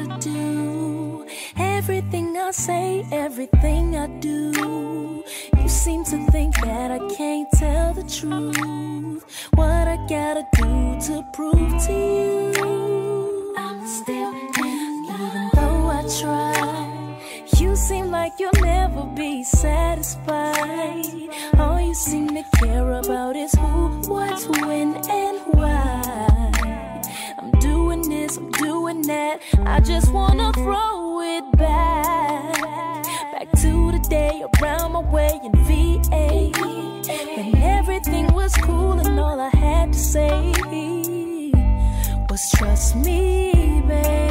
to do. Everything I say, everything I do. You seem to think that I can't tell the truth. What I gotta do to prove to you I'm still in love. Even though I try, you seem like you'll never be satisfied. All you seem to care about is who, what, when, and why. I'm doing this, I'm doing that, I just wanna throw it back to the day around my way in VA, when everything was cool and all I had to say was trust me, babe.